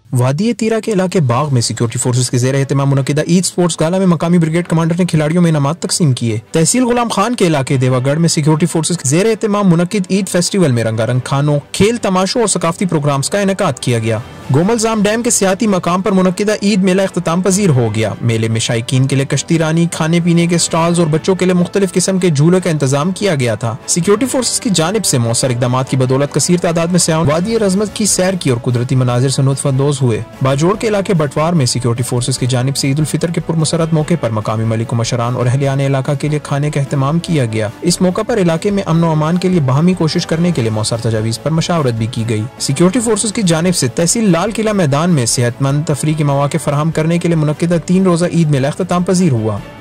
वादी तीरा के इलाके बाग में सिक्योरिटी फोर्सेस के ज़ेर एहतमाम मुनक़िदा ईद स्पोर्ट्स गाला में मकामी ब्रिगेड कमांडर ने खिलाड़ियों में इनामात तकसीम किए। तहसील गुलाम खान के इलाके देवागढ़ में सिक्योरिटी फोर्सेस के ज़ेर एहतमाम मुनक़िद ईद फेस्टिवल में रंगारंग खानों, खेल तमाशों और सकाफती प्रोग्राम्स का इनेकाद किया गया। गोमलजाम डैम के सियाती मकाम पर मुनक़िदा ईद मेला इख्तिताम पजीर हो गया। मेले में शायकीन के लिए कश्ती रानी, खाने पीने के स्टॉल्स और बच्चों के लिए मुख्तलिफ किस्म के झूलों का इंतजाम किया गया था। सिक्योरिटी फोर्सेस की जानिब से मौसर इकदाम की बदौलत कसीर तादाद में सयाह वादी रज़मत की सैर की और कुदरती मनाजिर से लुत्फ़अंदोज़ हुए। बाजोड़ के इलाके बटवार में सिक्योरिटी फोर्सेस की जानिब से ईद उल फितर के पुरमसरत मौके पर मकामी मलिक मशरान और अहलियान इलाका के लिए खाने का एहतमाम किया गया। इस मौका पर इलाके में अमन व अमान के लिए बाहमी कोशिश करने के लिए मौसर तजावीज़ पर मशावरत भी की गई। सिक्योरिटी फोर्सेस की जानिब से तहसील लाल किला मैदान में सेहतमंद तफरीह के मौके फराहम करने के लिए मुनक़िदा 3 रोज़ा ईद मेला इख्तिताम पजीर हुआ।